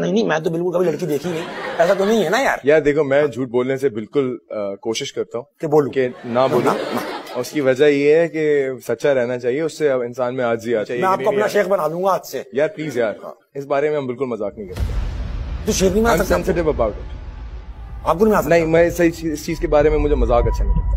नहीं नहीं, मैं तो बिल्कुल कभी लड़की देखी नहीं, ऐसा तो नहीं है ना यार। यार देखो, मैं झूठ बोलने से बिल्कुल कोशिश करता हूँ कि बोलूं, कि ना बोलूं। उसकी वजह ये है कि सच्चा रहना चाहिए, उससे अब इंसान में आजी आ चाहिए। मैं आपको अपना शेख बना दूंगा आज से। यार प्लीज यार, इस बारे में हम बिल्कुल मजाक नहीं करते। तो शेख नहीं बना सकता? Sensitive about it. आपको नहीं, नहीं, मैं इस चीज के बारे में मुझे मजाक अच्छा नहीं लगता।